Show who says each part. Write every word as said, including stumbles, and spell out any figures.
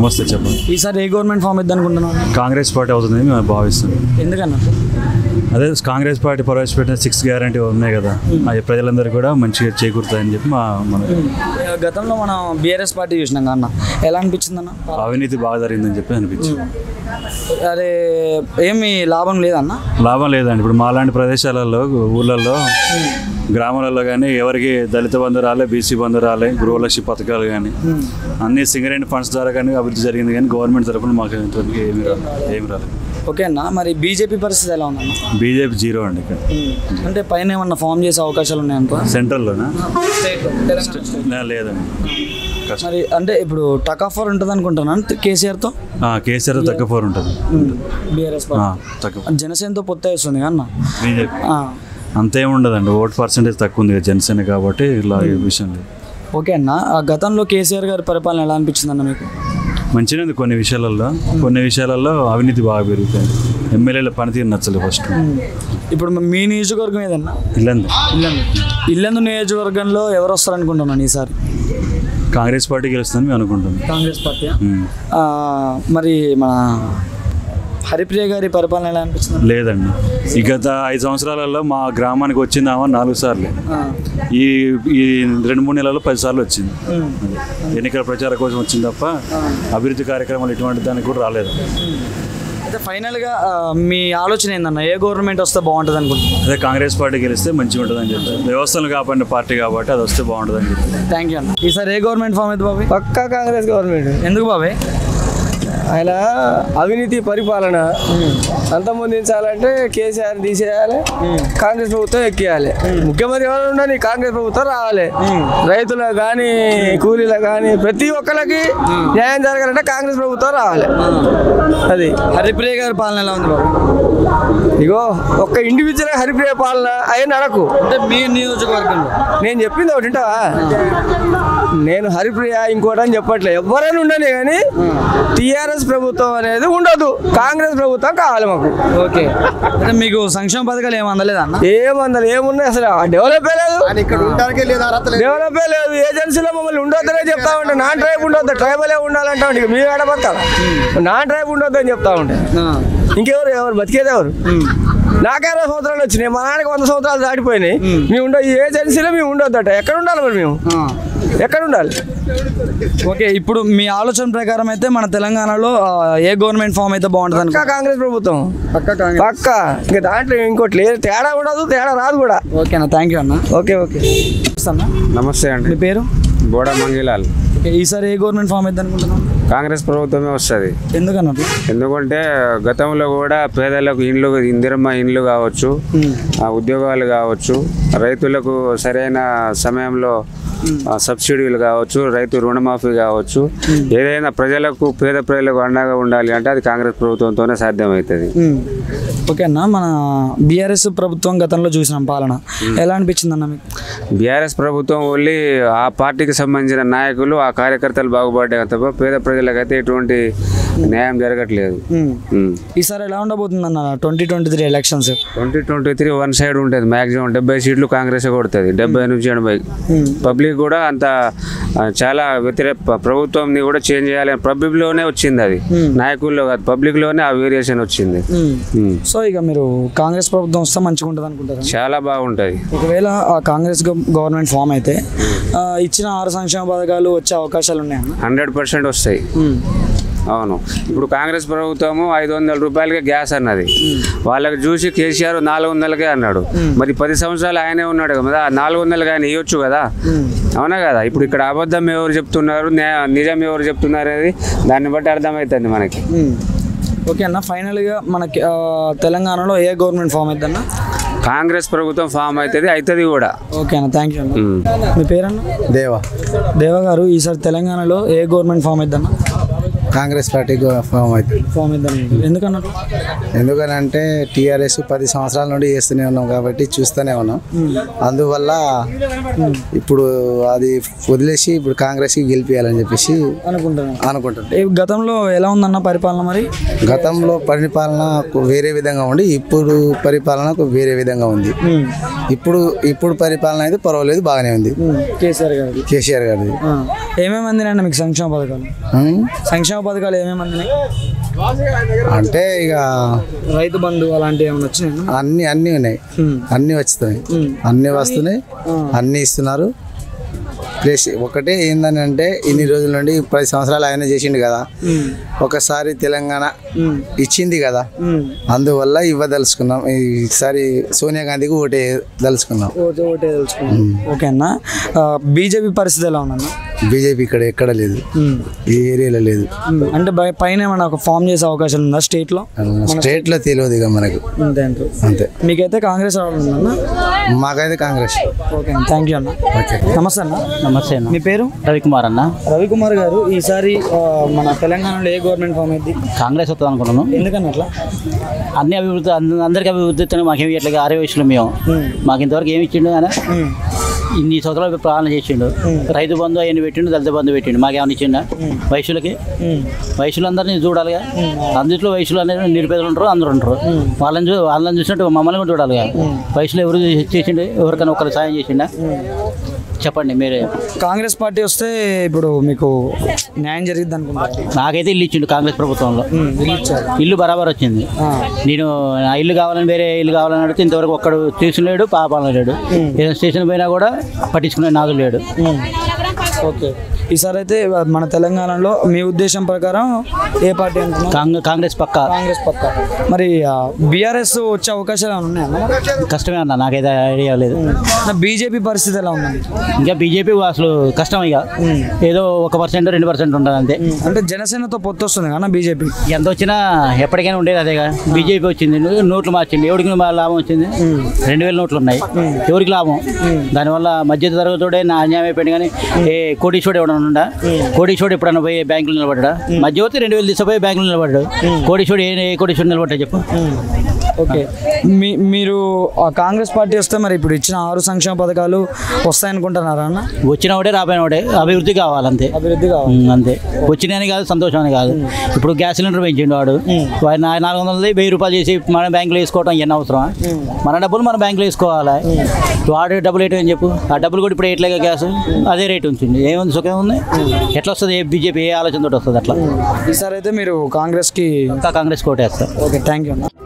Speaker 1: నమస్తే చెప్పండి.
Speaker 2: ఈసారి ఏ గవర్నమెంట్ ఫామ్ ఇద్దాం అనుకుంటున్నాం?
Speaker 1: కాంగ్రెస్ పార్టీ అవుతుందని మేము భావిస్తున్నాం.
Speaker 2: ఎందుకన్నా?
Speaker 1: అదే కాంగ్రెస్ పార్టీ ప్రవేశపెట్టిన సిక్స్ గ్యారంటీ ఉన్నాయి కదా, అవి ప్రజలందరూ కూడా మంచిగా చేకూరుతాయని చెప్పి మా మన
Speaker 2: గతంలో మనం బీఆర్ఎస్ పార్టీ చూసినాం అన్న, ఎలా అనిపించింది అన్న?
Speaker 1: అవినీతి బాగా జరిగిందని చెప్పి అనిపించింది.
Speaker 2: అదే ఏమి లాభం లేదన్న?
Speaker 1: లాభం లేదండి. ఇప్పుడు మాలాంటి ప్రదేశాలలో ఊళ్ళల్లో గ్రామాలలో కానీ ఎవరికి దళిత బంధు రాలే, బీసీ బంధు రాలే, గృహలక్ష్మి పథకాలు కానీ అన్ని సింగరేణి ఫండ్స్ ద్వారా కానీ అభివృద్ధి జరిగింది, కానీ గవర్నమెంట్ తరఫున మాకు ఇంతవరకు ఏమి రాలేదు ఏమి రాలేదు
Speaker 2: ఓకే అన్న. మరి బీజేపీ పరిస్థితి ఎలా ఉందన్న?
Speaker 1: బీజేపీ జీరో అండి ఇక్కడ.
Speaker 2: అంటే పైన ఏమన్నా ఫామ్ చేసే అవకాశాలు ఉన్నాయంట?
Speaker 1: సెంట్రల్లోనా? లేదండి.
Speaker 2: మరి అంటే ఇప్పుడు టక్ ఆఫర్ ఉంటుంది అనుకుంటున్నాను కేసీఆర్తో.
Speaker 1: కేసీఆర్ తక్కువ ఫోర్ ఉంటుంది.
Speaker 2: బీఆర్ఎస్
Speaker 1: తక్కువ.
Speaker 2: జనసేనతో పొత్తు వస్తుంది అన్న.
Speaker 1: బీజేపీ అంతేం ఉండదండి, ఓట్ పర్సెంటేజ్ తక్కువ ఉంది జనసేన కాబట్టి ఇలా ఈ విషయం లేదు.
Speaker 2: ఓకే అన్న, ఆ గతంలో కేసీఆర్ గారి పరిపాలన ఎలా అనిపించింది అన్న మీకు?
Speaker 1: మంచిగా ఉంది కొన్ని విషయాలలో, కొన్ని విషయాలలో అవినీతి బాగా పెరుగుతుంది, ఎమ్మెల్యేల పనితీరు నచ్చలేదు ఫస్ట్.
Speaker 2: ఇప్పుడు మీ నియోజకవర్గం ఏదన్నా?
Speaker 1: ఇల్లందు.
Speaker 2: ఇల్లందు ఇల్లందు నియోజకవర్గంలో ఎవరు వస్తారనుకుంటున్నాను ఈసారి?
Speaker 1: కాంగ్రెస్ పార్టీ గెలుస్తుందని మేము అనుకుంటున్నాం.
Speaker 2: కాంగ్రెస్ పార్టీ. మరి మన హరిప్రియ గారి పరిపాలన ఎలా అనిపిస్తుంది?
Speaker 1: లేదండి, ఈ గత ఐదు సంవత్సరాలలో మా గ్రామానికి వచ్చిందామా నాలుగు సార్లు, ఈ ఈ రెండు మూడు నెలల్లో పది సార్లు వచ్చింది. ఎన్నికల ప్రచారం కోసం వచ్చింది తప్ప అభివృద్ధి కార్యక్రమాలు ఇటువంటి దానికి కూడా రాలేదు.
Speaker 2: అయితే ఫైనల్గా మీ ఆలోచన ఏందన్న, ఏ గవర్నమెంట్ వస్తే బాగుంటుంది అనుకుంటున్నాను?
Speaker 1: అదే కాంగ్రెస్ పార్టీ గెలిస్తే మంచిగా ఉంటుందని చెప్పి, వ్యవస్థలు కాపాడిన పార్టీ కాబట్టి అది వస్తే బాగుంటుందని చెప్పి.
Speaker 2: థ్యాంక్ యూ అన్న. ఈసారి ఏ గవర్నమెంట్ ఫామ్ అయితే బాబాయ్?
Speaker 3: పక్కా కాంగ్రెస్ గవర్నమెంట్.
Speaker 2: ఎందుకు బాబాయ్?
Speaker 3: ఆయన అవినీతి పరిపాలన అంతమొందించాలంటే కేసీఆర్ తీసేయాలి, కాంగ్రెస్ ప్రభుత్వం ఎక్కియాలి. ముఖ్యమంత్రి ఎవరు ఉండని కాంగ్రెస్ ప్రభుత్వం రావాలి. రైతులకు కానీ కూలీలకు కానీ ప్రతి ఒక్కరికి న్యాయం జరగాలంటే కాంగ్రెస్ ప్రభుత్వం రావాలి. అది
Speaker 2: హరిప్రియ గారి పాలన ఎలా ఉంది బాబు?
Speaker 3: ఇగో ఒక్క ఇండివిజువల్ హరిప్రియ పాలన అయ్యి నడకు.
Speaker 2: అంటే మీ నియోజకవర్గంలో
Speaker 3: నేను చెప్పింది ఒకటి వింటావా? నేను హరిప్రియ ఇంకోటి అని చెప్పట్లే, ఎవరైనా ఉండని కానీ టీఆర్ఎస్ ప్రభుత్వం అనేది ఉండదు, కాంగ్రెస్ ప్రభుత్వం కావాలి మాకు.
Speaker 2: ఓకే, అంటే మీకు సంక్షేమ పథకాలు ఏమి అందలేదు అన్న?
Speaker 3: ఏమందలు ఏమున్నాయి అసలు డెవలప్ లేదు, డెవలప్ లేదు. ఏజెన్సీలో మమ్మల్ని ఉండొద్దనే చెప్తా ఉంటా, నాన్ ట్రైబ్ ఉండొద్దు, ట్రైబలే ఉండాలంటా ఉంటే మీరు ఆడబడతారా? నాన్ ట్రైబ్ ఉండొద్దు అని చెప్తా ఉంటే ఇంకెవరు ఎవరు బతికేది ఎవరు? నాకే అరవై సంవత్సరాలు వచ్చినాయి, మా నాన్నకి వంద సంవత్సరాలు దాటిపోయినాయి. మేము ఉండ ఈ ఏజెన్సీలో మేము ఉండొద్దట. ఎక్కడ ఉండాలి మరి మేము? ఎక్కడ ఉండాలి?
Speaker 2: ఓకే, ఇప్పుడు మీ ఆలోచన ప్రకారం అయితే మన తెలంగాణలో ఏ గవర్నమెంట్ ఫామ్ అయితే బాగుంటుంది?
Speaker 3: పక్కా కాంగ్రెస్ ప్రభుత్వం, పక్కా. ఇంకా దాంట్లో ఇంకోటి లేదు, తేడా ఉండదు, తేడా రాదు కూడా.
Speaker 2: ఓకేనా, థ్యాంక్ యూ అన్న.
Speaker 3: ఓకే ఓకే
Speaker 4: నమస్తే అండి.
Speaker 2: మీ పేరు?
Speaker 4: బోడ మంగిలాల్.
Speaker 2: ఈసారి ఏ గవర్నమెంట్ ఫామ్ అయితే అనుకుంటున్నాం?
Speaker 4: కాంగ్రెస్ ప్రభుత్వమే వస్తుంది.
Speaker 2: ఎందుకన్నట్టు?
Speaker 4: ఎందుకంటే గతంలో కూడా పేదలకు ఇండ్లు, ఇందిరమ్మ ఇండ్లు కావచ్చు, ఉద్యోగాలు కావచ్చు, రైతులకు సరైన సమయంలో సబ్సిడీలు కావచ్చు, రైతు రుణమాఫీ కావచ్చు, ఏదైనా ప్రజలకు పేద ప్రజలకు అండగా ఉండాలి అంటే అది కాంగ్రెస్ ప్రభుత్వంతోనే సాధ్యమవుతుంది.
Speaker 2: ఓకే అన్న, మన బీఆర్ఎస్ ప్రభుత్వం గతంలో చూసినాం పాలన, ఎలా అనిపించింది అన్న మీకు?
Speaker 4: బీఆర్ఎస్ ప్రభుత్వం ఓన్లీ ఆ పార్టీకి సంబంధించిన నాయకులు, ఆ కార్యకర్తలు బాగుపడ్డాయి తప్ప పేద ప్రజలకైతే ఎటువంటి న్యాయం జరగట్లేదు.
Speaker 2: ఈసారి ఎలా ఉండబోతుంది అన్న ట్వంటీ ట్వంటీ త్రీ ఎలక్షన్స్?
Speaker 4: ట్వంటీ ట్వంటీ త్రీ వన్ సైడ్ ఉంటుంది. మ్యాక్సిమం డెబ్బై సీట్లు కాంగ్రెస్ కొడుతుంది, డెబ్బై నుంచి ఎనభై. పబ్లిక్ కూడా అంత చాలా వ్యతిరేక, ప్రభుత్వం కూడా చేంజ్ చేయాలి పబ్లిక్ లోనే వచ్చింది, అది నాయకుల్లో కాదు, పబ్లిక్ లోనే ఆ వేరియేషన్ వచ్చింది.
Speaker 2: సో ఇక మీరు కాంగ్రెస్ ప్రభుత్వం వస్తే మంచిగా ఉంటుంది అనుకుంటారు?
Speaker 4: చాలా బాగుంటుంది.
Speaker 2: ఒకవేళ ఆ కాంగ్రెస్ గవర్నమెంట్ ఫామ్ అయితే ఇచ్చిన ఆరు సంక్షేమ పథకాలు వచ్చే అవకాశాలు ఉన్నాయన్న?
Speaker 4: హండ్రెడ్ పర్సెంట్ వస్తాయి. అవును, ఇప్పుడు కాంగ్రెస్ ప్రభుత్వము ఐదు వందల రూపాయలకే గ్యాస్ అన్నది, వాళ్ళకి చూసి కేసీఆర్ నాలుగు వందలకే అన్నాడు. మరి పది సంవత్సరాలు ఆయనే ఉన్నాడు కదా, నాలుగు వందలకి ఆయన ఇవ్వచ్చు కదా, అవునా కదా? ఇప్పుడు ఇక్కడ అబద్ధం ఎవరు చెప్తున్నారు, నిజం ఎవరు చెప్తున్నారు అనేది దాన్ని బట్టి అర్థమవుతుంది మనకి.
Speaker 2: ఓకే అన్న, ఫైనల్గా మనకి తెలంగాణలో ఏ గవర్నమెంట్ ఫామ్ అవుతుంది అన్న?
Speaker 4: కాంగ్రెస్ ప్రభుత్వం ఫామ్ అవుతుంది, అవుతుంది కూడా.
Speaker 2: ఓకే అన్న, థ్యాంక్ యూ అన్న. మీ పేరన్న?
Speaker 3: దేవా.
Speaker 2: దేవా గారు, ఈసారి తెలంగాణలో ఏ గవర్నమెంట్ ఫామ్ అవుతుంది అన్న?
Speaker 3: కాంగ్రెస్ పార్టీ ఫామ్ అవుతుంది.
Speaker 2: ఫామ్ అవుతుంది ఎందుకన్నట్టు?
Speaker 3: ఎందుకనంటే టీఆర్ఎస్ పది సంవత్సరాల నుండి చేస్తూనే ఉన్నాం కాబట్టి చూస్తూనే ఉన్నాం, అందువల్ల ఇప్పుడు అది వదిలేసి ఇప్పుడు కాంగ్రెస్కి గెలిపియాలని చెప్పేసి అనుకుంటున్నాం అనుకుంటున్నాం
Speaker 2: గతంలో ఎలా ఉందన్న పరిపాలన? మరి
Speaker 3: గతంలో పరిపాలన వేరే విధంగా ఉండి ఇప్పుడు పరిపాలన వేరే విధంగా ఉంది. ఇప్పుడు ఇప్పుడు పరిపాలన అయితే పర్వాలేదు, బాగానే ఉంది.
Speaker 2: కేసీఆర్ గారు కేసీఆర్ గారిది
Speaker 3: ఏమేమి అందినండి మీకు సంక్షేమ పథకాలు? సంక్షేమ
Speaker 2: పథకాలు ఏమేమి అందినాయి?
Speaker 5: అంటే ఇక
Speaker 2: రైతు బంధు అలాంటివి ఏమైనా వచ్చినాయి?
Speaker 5: అన్ని అన్ని ఉన్నాయి, అన్ని వస్తున్నాయి, అన్ని వస్తున్నాయి, అన్ని ఇస్తున్నారు. ప్లస్ ఒకటే ఏందని అంటే ఇన్ని రోజుల నుండి పది సంవత్సరాలు ఆయన చేసిండు కదా, ఒకసారి తెలంగాణ ఇచ్చింది కదా, అందువల్ల ఇవ్వదలుచుకున్నాం. ఈసారి సోనియా గాంధీకి ఓటే దలుచుకున్నాం.
Speaker 2: ఓటే ఓటే తెలుసుకున్నాం. ఓకే అన్న, బీజేపీ పరిస్థితి ఎలా ఉందన్న?
Speaker 5: బీజేపీ ఇక్కడ ఎక్కడ లేదు, ఈ ఏరియాలో లేదు.
Speaker 2: అంటే బయ- పైన ఏమన్నా ఒక ఫామ్ చేసే అవకాశం ఉందా స్టేట్లో?
Speaker 5: స్టేట్ లో తెలియదు ఇక మనకు,
Speaker 2: అంతే అంతే.
Speaker 5: అంతే.
Speaker 2: మీకైతే కాంగ్రెస్ రావాలన్నా?
Speaker 5: మాకైతే కాంగ్రెస్.
Speaker 2: ఓకే అన్న, థ్యాంక్ యూ అన్న. నమస్తే అన్న.
Speaker 6: నమస్తే అన్న.
Speaker 2: మీ పేరు?
Speaker 6: రవికుమార్ అన్న.
Speaker 2: రవికుమార్ గారు, ఈసారి ఆ, మన తెలంగాణలో ఏ గవర్నమెంట్ ఫామ్ అయింది?
Speaker 6: కాంగ్రెస్ వస్తుంది అనుకుంటున్నాను.
Speaker 2: ఎందుకని అట్లా?
Speaker 6: అన్ని అభివృద్ధి అన్ని- అందరికీ అభివృద్ధి ఇస్తున్నాయి. మాకేమి ఇట్లా ఆరే వయసులో మేము మాకు ఇంతవరకు ఏమి ఇచ్చిండు ఆయన ఇన్ని సంవత్సరాలు పాలన చేసిండు. రైతు బంధు అవన్నీ పెట్టిండు, దళిత బంధు పెట్టిండు. మాకేమైనా ఇచ్చిండ వయసులకి? వయసులందరినీ చూడాలిగా. అందులో వయసులు అనేది నిరుపేదలు ఉంటారు, అందరూ ఉంటారు. వాళ్ళని చూ వాళ్ళని చూసినట్టు మమ్మల్ని కూడా చూడాలిగా. వయసులో ఎవరు చేసిండు? ఎవరికైనా ఒకరు సాయం చేసిండా? చెప్పండి మీరే.
Speaker 2: కాంగ్రెస్ పార్టీ వస్తే ఇప్పుడు మీకు న్యాయం జరిగింది అనుకుంటారు?
Speaker 6: నాకైతే ఇల్లు ఇచ్చిండు కాంగ్రెస్ ప్రభుత్వంలో. ఇల్లు బరాబర్ వచ్చింది. నేను ఆ ఇల్లు కావాలని వేరే ఇల్లు కావాలని అడిగితే ఇంతవరకు ఒక్కడు తీసుకులేడు, పాపాలను లేడు. ఏదైనా స్టేషన్ పోయినా కూడా పట్టించుకునే నాదు లేడు.
Speaker 2: ఓకే, ఈసారి అయితే మన తెలంగాణలో మీ ఉద్దేశం ప్రకారం ఏ పార్టీ అనుకున్నారు?
Speaker 6: కాంగ్రెస్ కాంగ్రెస్ పక్క.
Speaker 2: కాంగ్రెస్ పక్క. మరి బీఆర్ఎస్ వచ్చే అవకాశాలు ఏమైనా ఉన్నాయా?
Speaker 6: కష్టమే అన్న, నాకైతే ఐడియా లేదు.
Speaker 2: బీజేపీ పరిస్థితి ఎలా ఉందండి?
Speaker 6: ఇంకా బీజేపీ అసలు కష్టం. ఇక ఏదో ఒక పర్సెంట్ రెండు పర్సెంట్ ఉంటుంది అంతే.
Speaker 2: అంటే జనసేనతో పొత్తు వస్తుంది కదా బీజేపీ?
Speaker 6: ఎంత వచ్చినా ఎప్పటికైనా ఉండేది అదేగా. బీజేపీ వచ్చింది, నోట్లు మార్చింది, ఎవరికి లాభం వచ్చింది? రెండు వేల నోట్లు ఉన్నాయి, ఎవరికి లాభం? దానివల్ల మధ్య తరగతోడే నా అన్యాయం అయిపోయింది. కానీ ఏ కోటీశ్వరుడు ఎవడన్నా ఉండా? కోటీశ్వరుడు ఎప్పుడన్నా పోయి బ్యాంకులు నిలబడ్డా? మధ్యవర్తి రెండు వేలు తీసుకుపోయి బ్యాంకులు నిలబడ్డాడు. కోటీశ్వరుడు ఏ ఏ కోటీశ్వరుడు నిలబడ్డా చెప్పు?
Speaker 2: ఓకే, మీ మీరు ఆ కాంగ్రెస్ పార్టీ వస్తే మరి ఇప్పుడు ఇచ్చిన ఆరు సంక్షేమ పథకాలు వస్తాయనుకుంటున్నారా అన్న?
Speaker 6: వచ్చినవాడే రాబోయినవాడే అభివృద్ధి కావాలంతే.
Speaker 2: అభివృద్ధి కావాలి
Speaker 6: అంతే. వచ్చినాయని కాదు, సంతోషం అని కాదు. ఇప్పుడు గ్యాస్ సిలిండర్ పెంచిండు వాడు, వాడు నా- నాలుగు వందలది వెయ్యి రూపాయలు చేసి మన బ్యాంకులో వేసుకోవడం ఎన్ని అవసరం? మన డబ్బులు మన బ్యాంకులో వేసుకోవాలి. వాడు డబ్బులు ఏంటని చెప్పు? ఆ డబ్బులు కూడా ఇప్పుడు ఎట్లాగా గ్యాస్ అదే రేటు ఉంచింది. ఏముంది సుఖం ఉంది? ఎట్లా వస్తుంది? ఏ బీజేపీ ఏ ఆలోచనతో వస్తుంది అట్లా?
Speaker 2: ఈసారి అయితే మీరు కాంగ్రెస్కి
Speaker 6: ఇంకా కాంగ్రెస్ కోటేస్తారు.
Speaker 2: ఓకే, థ్యాంక్ యూ అన్న.